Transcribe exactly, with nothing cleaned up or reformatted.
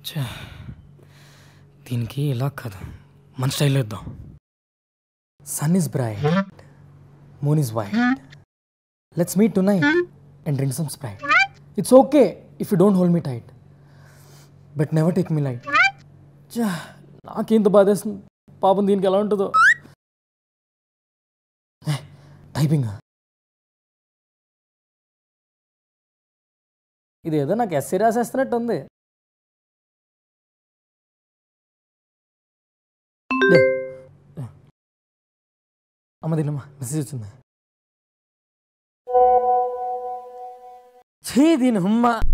ఛా! దీనికి ఇలా కాదు, మన స్టైల్లో ఇద్దాం. Sun is bright, moon is white. Let's meet tonight and drink some Sprite. It's okay if you don't hold me tight, but never take me light. ఛా! నాకేంత బాధేస్తుంది పాపం, దీనికి ఎలా ఉంటుందో. టైపింగ్ ఇదేదో నాకు ఎస్సీ రాసేస్తున్నట్టు ఉంది. అమ్మ దీనమ్మా మెసేజ్ వచ్చింది. ఛీ దీని హుమ్మ.